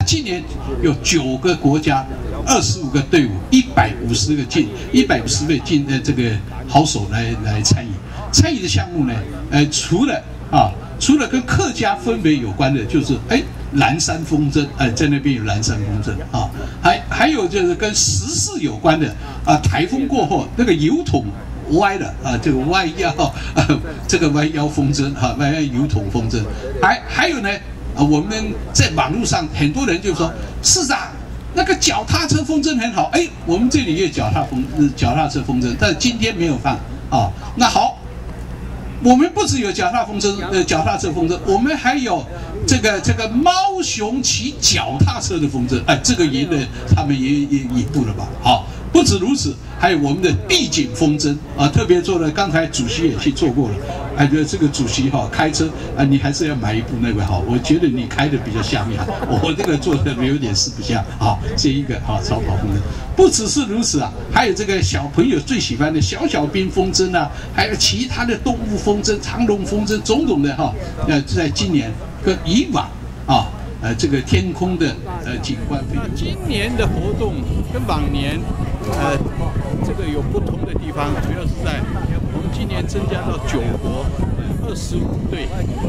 今年有9个国家，25个队伍，150位这个好手来参与。参与的项目呢，除了跟客家氛围有关的，就是蓝山风筝，在那边有蓝山风筝啊，还有就是跟时事有关的啊，台风过后那个油桶歪了啊，这个弯腰这个弯腰风筝哈，弯腰油桶风筝，还有呢我们在网络上很多人就说，市长那个脚踏车风筝很好，我们这里也有脚踏车风筝，但是今天没有放啊。那好。我们不只有脚踏车风筝，我们还有这个猫熊骑脚踏车的风筝，这个赢了他们也引步了吧？好，不止如此，还有我们的地景风筝啊，特别做了，刚才主席也去做过了。这个主席开车你还是要买一部那个好，我觉得你开的比较像样，我这个做的有点四不像啊。这一个超跑风筝，不只是如此啊，还有这个小朋友最喜欢的小兵风筝啊，还有其他的动物风筝、长龙风筝，种种的在今年跟以往这个天空的景观不一样。 今年的活动跟往年这个有不同的地方，主要是在我们今年增加到9国25队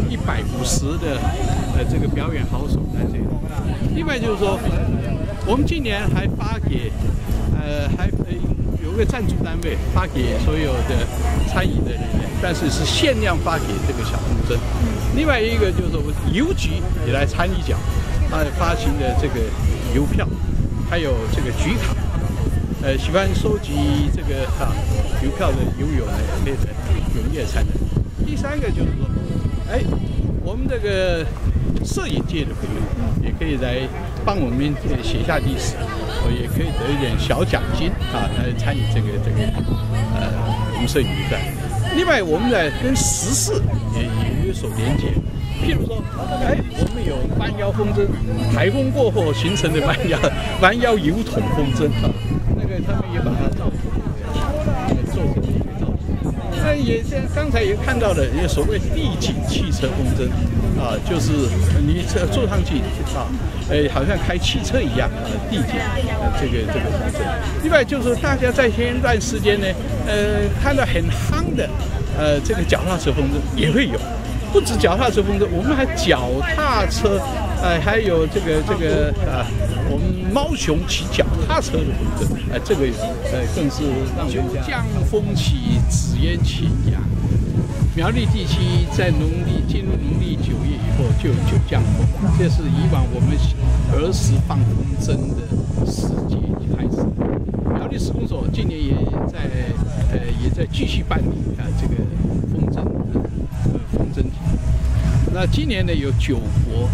150的这个表演好手在这里。另外就是说，我们今年还发给还有个赞助单位发给所有的参与的人员，但是是限量发给这个小风筝。另外一个就是我们邮局也来参一脚，发行的这个邮票，还有这个局卡。喜欢收集这个邮票的邮友呢，可以在踊跃参与。第三个就是说，我们这个摄影界的朋友也可以来帮我们写下历史，也可以得一点小奖金来参与这个我们摄影比赛。另外，我们在跟时事也有所连结。譬如说，我们有弯腰风筝，台风过后形成的弯腰油桶风筝那个他们也把它做成一个造型。那也像刚才也看到的，也所谓地景汽车风筝就是你坐上去好像开汽车一样地景这个风筝。另外就是大家在前一段时间呢，看到很夯的这个脚踏车风筝也会有。不止脚踏车风筝，我们还脚踏车，还有这个我们猫熊骑脚踏车的风筝，这个更是让人家降风起，紫烟晴阳。苗栗地区在进入农历9月以后就有9降风，这是以往我们儿时放风筝的时节开始。苗栗施工所今年也在继续办理这个风筝题。那今年呢有9国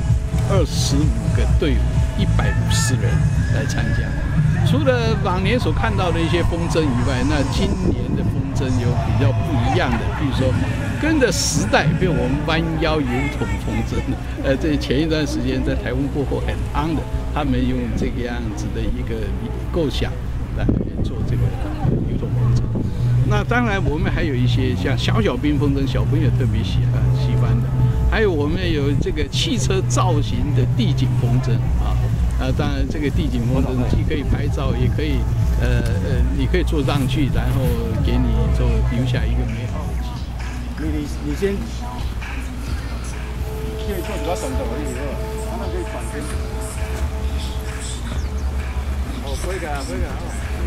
25个队伍，150人来参加。除了往年所看到的一些风筝以外，那今年的风筝有比较不一样的，比如说跟着时代，比如我们弯腰油桶风筝，这前一段时间在台风过后很夯的，他们用这个样子的一个构想来做这个油桶风筝。那当然，我们还有一些像小兵风筝，小朋友特别喜欢的，还有我们有这个汽车造型的地景风筝当然这个地景风筝既可以拍照，也可以你可以坐上去，然后给你留下一个美好的记忆。 你先可以做几个动作而已可以转身。可以的。